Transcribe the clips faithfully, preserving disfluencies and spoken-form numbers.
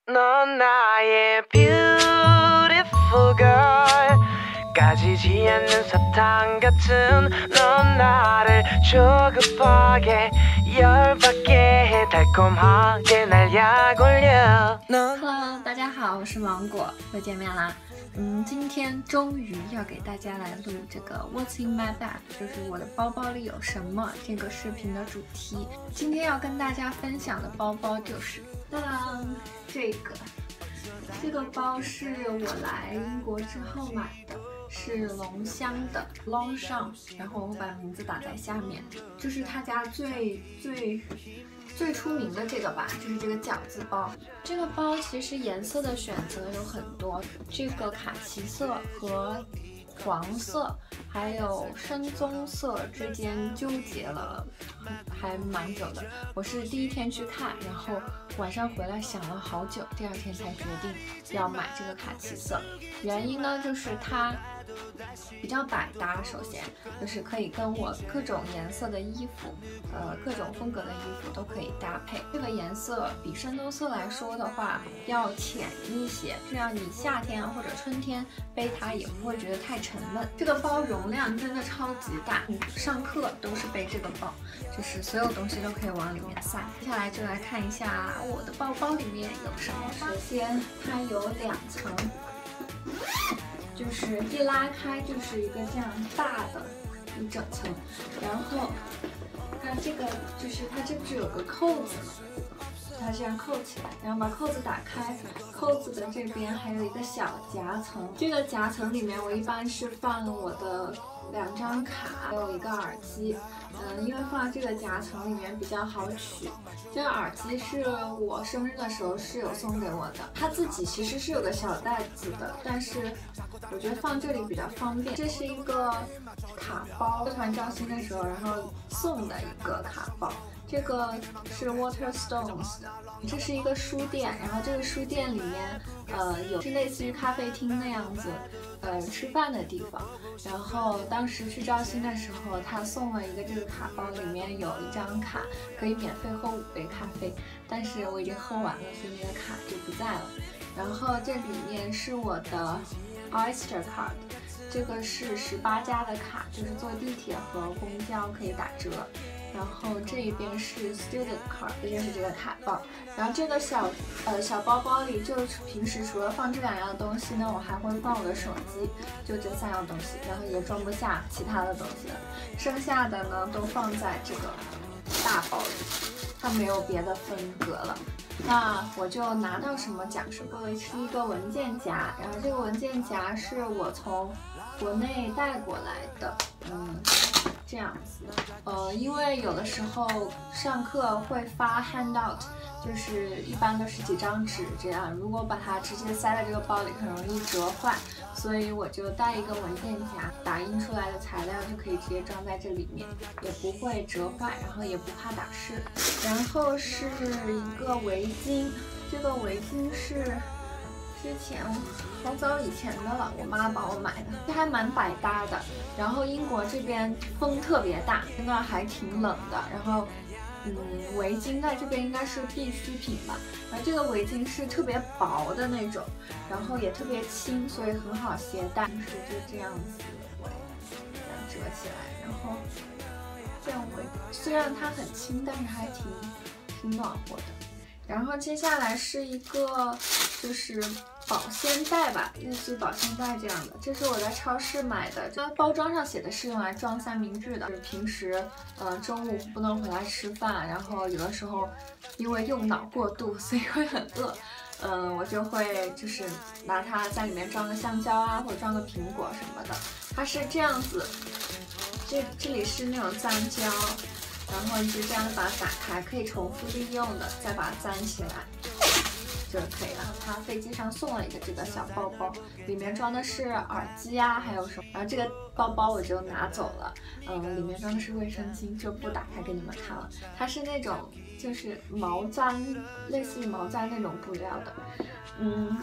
넌 나의 beautiful girl 까지지 않는 사탕 같은 넌 나를 조급하게 열받게 해 달콤하게 날 약 올려 Hello， 大家好，我是芒果，又见面啦。嗯，今天终于要给大家来录这个 What's in my bag， 就是我的包包里有什么这个视频的主题。今天要跟大家分享的包包就是当当这个，这个包是我来英国之后买的。是龙香的 Longchamp， 然后我会把名字打在下面，就是他家最最最出名的这个吧，就是这个饺子包。这个包其实颜色的选择有很多，这个卡其色和黄色还有深棕色之间纠结了还蛮久的。我是第一天去看，然后晚上回来想了好久，第二天才决定要买这个卡其色。原因呢，就是它比较百搭，首先就是可以跟我各种颜色的衣服，呃，各种风格的衣服都可以搭配。这个颜色比深棕色来说的话要浅一些，这样你夏天或者春天背它也不会觉得太沉闷。这个包容量真的超级大，你上课都是背这个包，就是所有东西都可以往里面塞。接下来就来看一下我的包包里面有什么。首先它有两层。就是一拉开就是一个这样大的一整层，然后它这个就是它这不是有个扣子吗？它这样扣起来，然后把扣子打开，扣子的这边还有一个小夹层，这个夹层里面我一般是放我的两张卡，还有一个耳机。嗯，因为放这个夹层里面比较好取。这个耳机是我生日的时候室友送给我的，它自己其实是有个小袋子的，但是我觉得放这里比较方便。这是一个卡包，社团招新的时候然后送的一个卡包。这个是 Waterstones 的，这是一个书店，然后这个书店里面，呃，有是类似于咖啡厅那样子，呃，吃饭的地方。然后当时去招新的时候，他送了一个这个卡包，里面有一张卡，可以免费喝五杯咖啡，但是我已经喝完了，所以那个卡就不在了。然后这里面是我的 Oyster Card， 这个是十八加的卡，就是坐地铁和公交可以打折。然后这一边是 student card， 这就是这个卡包。然后这个小呃小包包里，就是平时除了放这两样东西呢，我还会放我的手机，就这三样东西，然后也装不下其他的东西了。剩下的呢都放在这个大包里，它没有别的分隔了。那我就拿到什么讲什么，是一个文件夹，然后这个文件夹是我从国内带过来的，嗯。这样子，呃，因为有的时候上课会发 handout， 就是一般都是几张纸这样，如果把它直接塞在这个包里，很容易折坏，所以我就带一个文件夹，打印出来的材料就可以直接装在这里面，也不会折坏，然后也不怕打湿。然后是一个围巾，这个围巾是之前好早以前的了，我妈帮我买的，这还蛮百搭的。然后英国这边风特别大，那还挺冷的。然后，嗯，围巾在这边应该是必需品吧。然后这个围巾是特别薄的那种，然后也特别轻，所以很好携带。平时就这样子围，这样折起来，然后这样围。虽然它很轻，但是还挺挺暖和的。然后接下来是一个就是保鲜袋吧，类似于保鲜袋这样的，这是我在超市买的，这包装上写的是用来装三明治的。就是平时呃中午不能回来吃饭，然后有的时候因为用脑过度，所以会很饿，嗯、呃，我就会就是拿它在里面装个香蕉啊，或者装个苹果什么的。它是这样子，这这里是那种粘胶。然后你就这样把它打开，可以重复利用的，再把它粘起来就可以了。它飞机上送了一个这个小包包，里面装的是耳机啊，还有什么。然后这个包包我就拿走了，嗯，里面装的是卫生巾，就不打开给你们看了。它是那种就是毛毡，类似于毛毡那种布料的，嗯。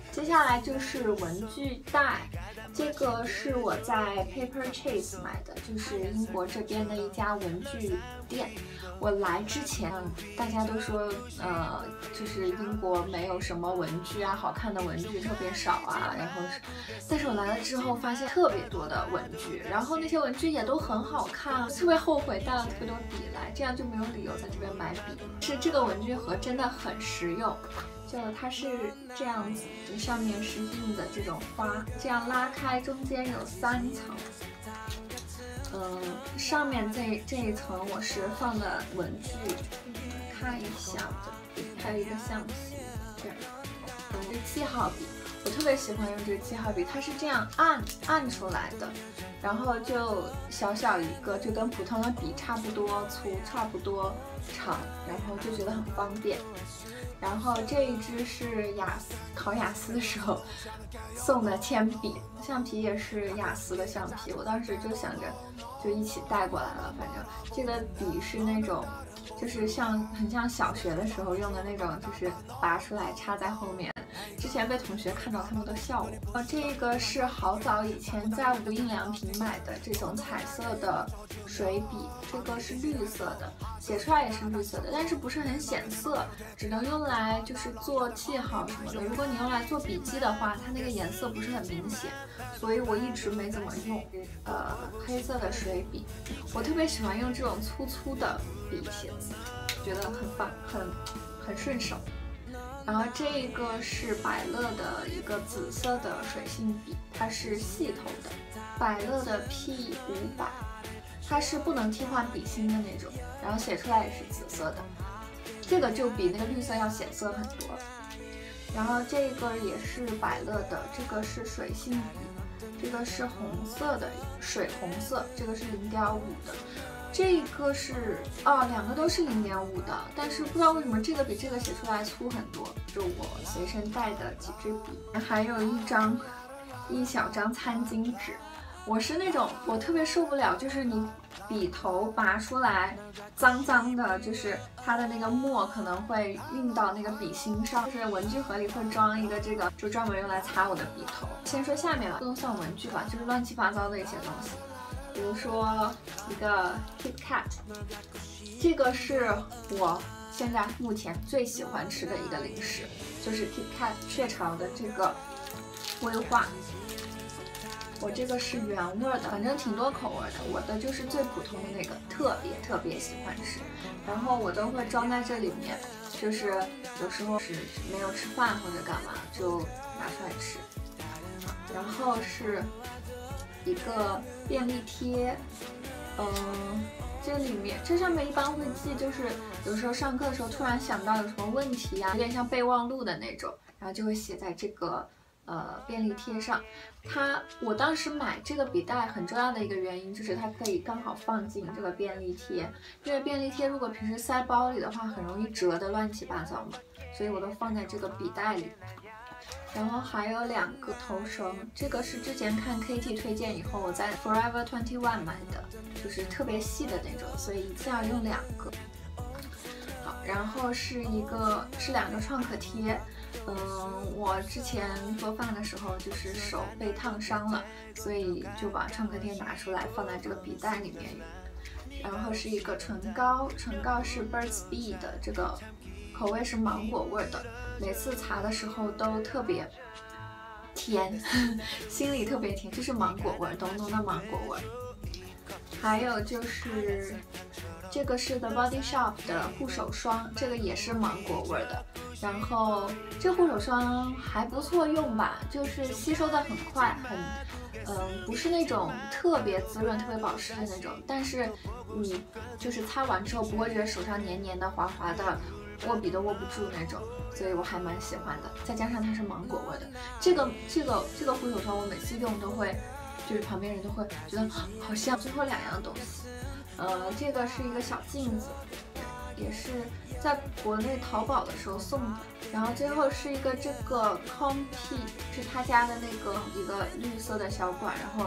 接下来就是文具袋，这个是我在 Paper Chase 买的，就是英国这边的一家文具店。我来之前，大家都说，呃，就是英国没有什么文具啊，好看的文具特别少啊。然后是，但是我来了之后发现特别多的文具，然后那些文具也都很好看，特别后悔带了特别多笔来，这样就没有理由在这边买笔了。是这个文具盒真的很实用。就它是这样子，就上面是印的这种花，这样拉开，中间有三层。嗯，上面这这一层我是放的文具，看一下，还有一个橡皮，这样。嗯，这记号笔，我特别喜欢用这个记号笔，它是这样按按出来的，然后就小小一个，就跟普通的笔差不多粗，差不多长，然后就觉得很方便。然后这一支是雅思考雅思的时候送的铅笔，橡皮也是雅思的橡皮，我当时就想着就一起带过来了。反正这个笔是那种，就是像很像小学的时候用的那种，就是拔出来插在后面。之前被同学看到，他们都笑我。呃，这个是好早以前在无印良品买的这种彩色的水笔，这个是绿色的，写出来也是绿色的，但是不是很显色，只能用来就是做记号什么的。如果你用来做笔记的话，它那个颜色不是很明显，所以我一直没怎么用。呃，黑色的水笔，我特别喜欢用这种粗粗的笔写字，觉得很棒，很很顺手。然后这个是百乐的一个紫色的水性笔，它是细头的，百乐的 P 五百，它是不能替换笔芯的那种，然后写出来也是紫色的，这个就比那个绿色要显色很多。然后这个也是百乐的，这个是水性笔，这个是红色的，水红色，这个是零点五的。这个是哦，两个都是零点五的，但是不知道为什么这个比这个写出来粗很多。就我随身带的几支笔，还有一张一小张餐巾纸。我是那种我特别受不了，就是你笔头拔出来脏脏的，就是它的那个墨可能会晕到那个笔芯上。就是文具盒里会装一个这个，就专门用来擦我的笔头。先说下面吧，不能算文具吧，就是乱七八糟的一些东西。比如说一个 KitKat， 这个是我现在目前最喜欢吃的一个零食，就是 KitKat 雀巢的这个威化。我这个是原味的，反正挺多口味的，我的就是最普通的那个，特别特别喜欢吃，然后我都会装在这里面，就是有时候是没有吃饭或者干嘛就拿出来吃。然后是一个便利贴，嗯，这里面这上面一般会记，就是有时候上课的时候突然想到有什么问题啊，有点像备忘录的那种，然后就会写在这个呃便利贴上。它我当时买这个笔袋很重要的一个原因就是它可以刚好放进这个便利贴，因为便利贴如果平时塞包里的话很容易折得乱七八糟嘛，所以我都放在这个笔袋里。然后还有两个头绳，这个是之前看 K T 推荐以后，我在 Forever 二十一买的，就是特别细的那种，所以一次要用两个。好，然后是一个是两个创可贴，嗯，我之前做饭的时候就是手被烫伤了，所以就把创可贴拿出来放在这个笔袋里面用。然后是一个唇膏，唇膏是 Burt's Bees 的，这个口味是芒果味的。每次擦的时候都特别甜，心里特别甜，就是芒果味，浓浓的芒果味。还有就是这个是 The Body Shop 的护手霜，这个也是芒果味的。然后这护手霜还不错用吧，就是吸收的很快，很嗯，不是那种特别滋润、特别保湿的那种，但是你就是擦完之后不会觉得手上黏黏的、滑滑的。握笔都握不住那种，所以我还蛮喜欢的。再加上它是芒果味的，这个这个这个护手霜我每次用都会，就是旁边人都会觉得好像。最后两样东西，呃，这个是一个小镜子，也是在国内淘宝的时候送的。然后最后是一个这个 Compi， 是他家的那个一个绿色的小管，然后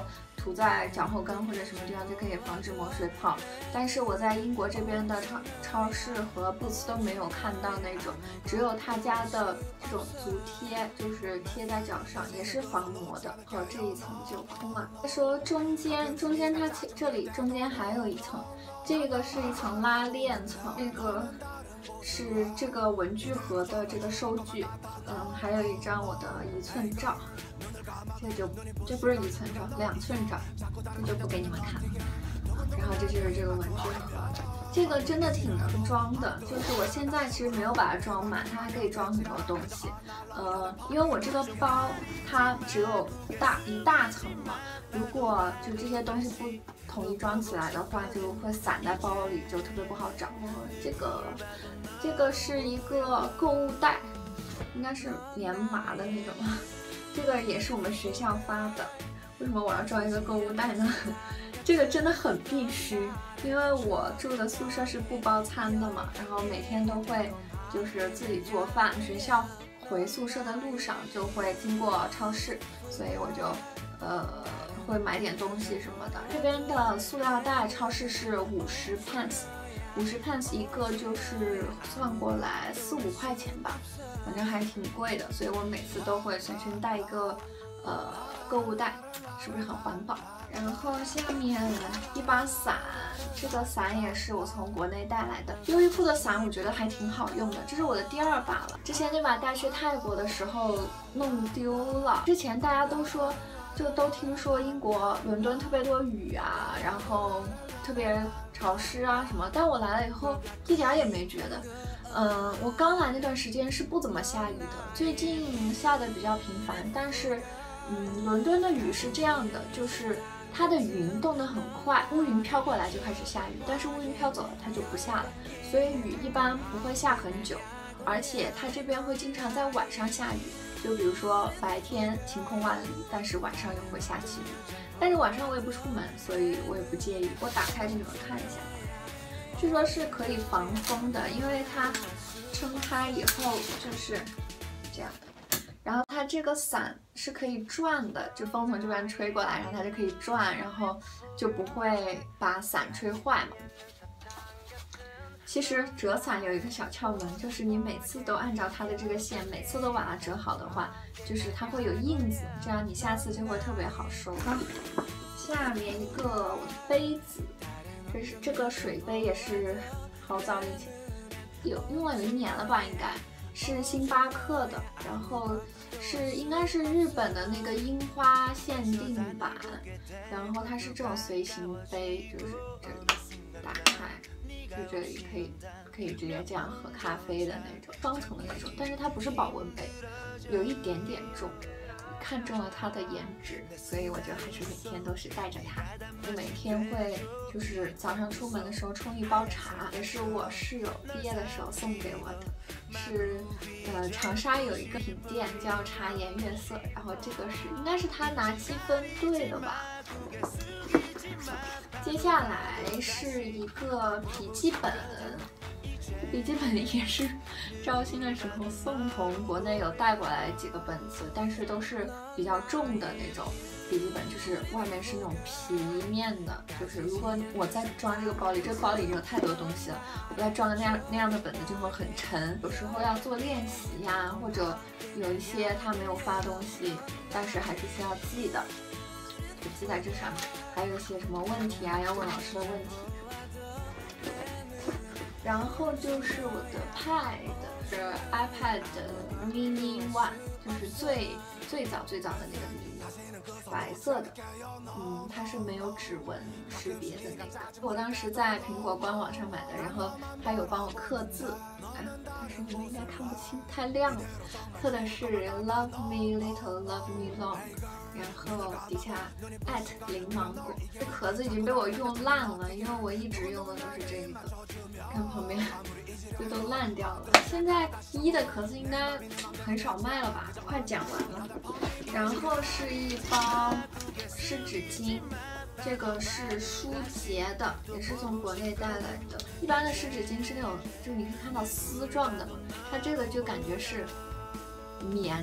涂在脚后跟或者什么地方就可以防止磨水泡。但是我在英国这边的超超市和 Boots 都没有看到那种，只有他家的这种足贴，就是贴在脚上，也是防磨的。和这一层就空了。再说中间，中间它这里中间还有一层，这个是一层拉链层，这个是这个文具盒的这个收据，嗯，还有一张我的一寸照，这就这不是一寸照，两寸照，这就不给你们看。然后这就是这个文具盒，这个真的挺能装的，就是我现在其实没有把它装满，它还可以装很多东西。呃，因为我这个包它只有大一大层嘛，如果就这些东西不统一装起来的话，就会散在包里，就特别不好找。这个这个是一个购物袋，应该是棉麻的那种，这个也是我们学校发的。为什么我要装一个购物袋呢？这个真的很必须，因为我住的宿舍是不包餐的嘛，然后每天都会就是自己做饭，学校回宿舍的路上就会经过超市，所以我就呃会买点东西什么的。这边的塑料袋超市是五十 pence， 五十 pence 一个，就是算过来四五块钱吧，反正还挺贵的，所以我每次都会随身带一个呃购物袋，是不是很环保？然后下面一把伞，这个伞也是我从国内带来的。优衣库的伞我觉得还挺好用的，这是我的第二把了。之前那把带去泰国的时候弄丢了。之前大家都说，就都听说英国伦敦特别多雨啊，然后特别潮湿啊什么，但我来了以后一点也没觉得。嗯，我刚来那段时间是不怎么下雨的，最近下的比较频繁，但是嗯，伦敦的雨是这样的，就是它的云动得很快，乌云飘过来就开始下雨，但是乌云飘走了它就不下了，所以雨一般不会下很久，而且它这边会经常在晚上下雨，就比如说白天晴空万里，但是晚上又会下起雨，但是晚上我也不出门，所以我也不介意。我打开给你们看一下，据说是可以防风的，因为它撑开以后就是这样的。然后它这个伞是可以转的，就风从这边吹过来，然后它就可以转，然后就不会把伞吹坏嘛。其实折伞有一个小窍门，就是你每次都按照它的这个线，每次都把它折好的话，就是它会有印子，这样你下次就会特别好收。下面一个我的杯子，这是这个水杯也是好早以前有用了有一年了吧，应该。是星巴克的，然后是应该是日本的那个樱花限定版，然后它是这种随行杯，就是这里打开，就这里可以可以直接这样喝咖啡的那种双层的那种，但是它不是保温杯，有一点点重。看中了它的颜值，所以我就还是每天都是带着它。我每天会就是早上出门的时候冲一包茶，也是我室友毕业的时候送给我的，是呃长沙有一个品店叫茶颜悦色，然后这个是应该是他拿积分兑的吧。接下来是一个笔记本。笔记本也是招新的时候送，从国内有带过来几个本子，但是都是比较重的那种笔记本，就是外面是那种皮面的，就是如果我再装这个包里，这个包里已经有太多东西了，我再装个那样那样的本子就会很沉，有时候要做练习呀，或者有一些他没有发东西，但是还是需要记的，就记在这上面，还有一些什么问题啊，要问老师的问题。然后就是我的 Pad， 是 iPad Mini One， 就是最最早最早的那个 mini， 白色的，嗯，它是没有指纹识别的那个。我当时在苹果官网上买的，然后它有帮我刻字，啊，但是你们应该看不清，太亮了。刻的是 Love me little, love me long。然后底下 at 零芒果，这壳子已经被我用烂了，因为我一直用的都是这个，看旁边这都烂掉了。现在一的壳子应该很少卖了吧，快讲完了。然后是一包湿纸巾，这个是舒洁的，也是从国内带来的。一般的湿纸巾是那种，就是你可以看到丝状的嘛，它这个就感觉是棉。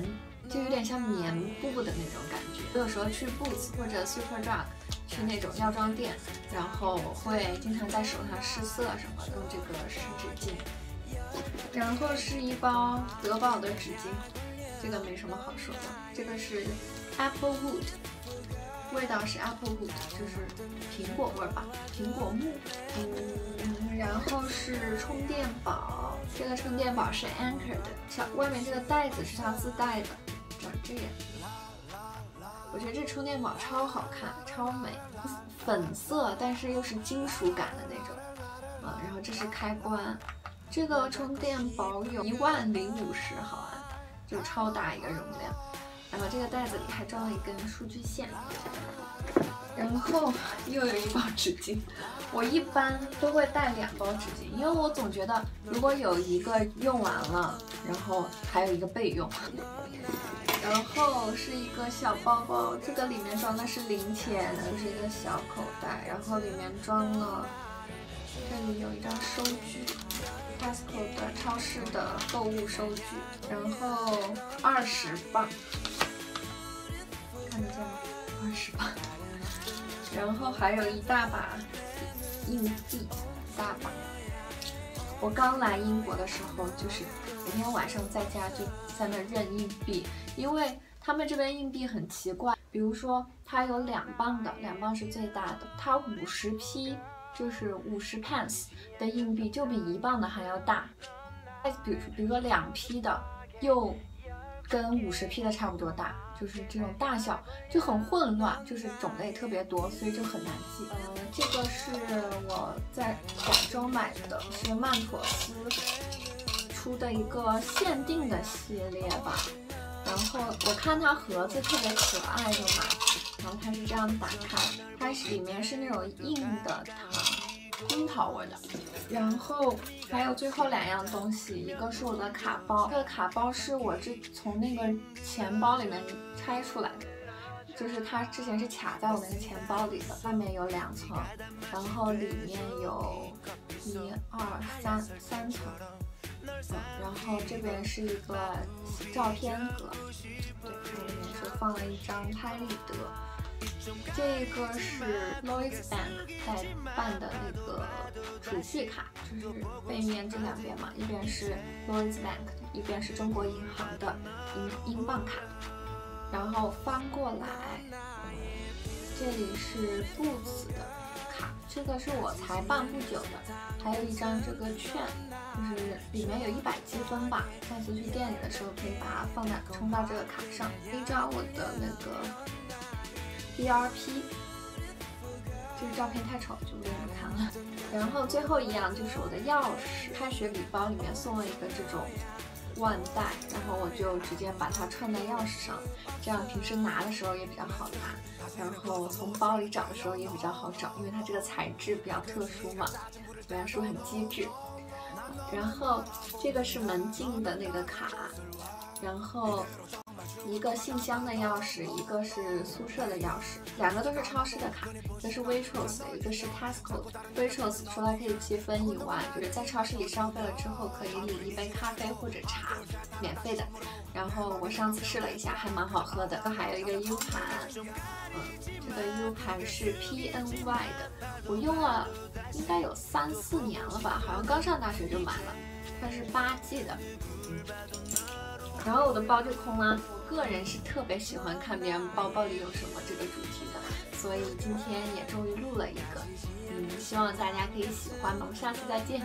就有点像棉布的那种感觉。有时候去 Boots 或者 Superdrug 去那种药妆店，然后会经常在手上试色什么，用这个湿纸巾。然后是一包德宝的纸巾，这个没什么好说的。这个是 Apple Wood， 味道是 Apple Wood， 就是苹果味吧，苹果木。嗯，然后是充电宝，这个充电宝是 Anker 的，小外面这个袋子是它自带的，长这样。我觉得这充电宝超好看，超美，粉色但是又是金属感的那种。啊，然后这是开关。这个充电宝有一万零五十毫安，就超大一个容量。然后这个袋子里还装了一根数据线。然后又有一包纸巾，我一般都会带两包纸巾，因为我总觉得如果有一个用完了，然后还有一个备用。然后是一个小包包，这个里面装的是零钱，就是一个小口袋，然后里面装了，这里有一张收据。Tesco 的超市的购物收据，然后二十磅，看得见吗？二十磅，然后还有一大把硬币，一大把。我刚来英国的时候，就是每天晚上在家就在那认硬币，因为他们这边硬币很奇怪，比如说它有两磅的，两磅是最大的，它五十 p。就是五十 pence 的硬币就比一磅的还要大，再比如比如说两 p 的又跟五十 p 的差不多大，就是这种大小就很混乱，就是种类特别多，所以就很难记。呃，这个是我在广州买的，是曼妥思出的一个限定的系列吧。然后我看它盒子特别可爱，就买。然后它是这样打开，它是里面是那种硬的糖，樱桃味的。然后还有最后两样东西，一个是我的卡包，这个卡包是我这从那个钱包里面拆出来的，就是它之前是卡在我那个钱包里的，外面有两层，然后里面有一二三三层。嗯，然后这边是一个照片盒，对，它里面是放了一张拍立得。这个是 Lloyds Bank 在办的那个储蓄卡，就是背面这两边嘛，一边是 Lloyds Bank 的，一边是中国银行的英英镑卡。然后翻过来，这里是 Boots 的卡，这个是我才办不久的，还有一张这个券。就是里面有一百积分吧，下次去店里的时候可以把它放在充到这个卡上。依照我的那个 B R P， 这个照片太丑，就不给你们看了。然后最后一样就是我的钥匙，开学礼包里面送了一个这种腕带，然后我就直接把它串在钥匙上，这样平时拿的时候也比较好拿，然后从包里找的时候也比较好找，因为它这个材质比较特殊嘛，元素很机智。然后这个是门禁的那个卡，然后一个信箱的钥匙，一个是宿舍的钥匙，两个都是超市的卡，一个是 Waitrose， 一个是 Tesco 的。Waitrose 除了可以积分以外，就是在超市里消费了之后可以领一杯咖啡或者茶，免费的。然后我上次试了一下，还蛮好喝的。还有一个 U 盘，嗯，这个 U 盘是 P N Y 的，我用了应该有三四年了吧，好像刚上大学就买了，它是八 G 的。然后我的包就空了。我个人是特别喜欢看别人包包里有什么这个主题的，所以今天也终于录了一个，嗯，希望大家可以喜欢吧。我们下次再见，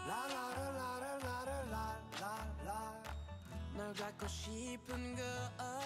拜。널 갖고 싶은 걸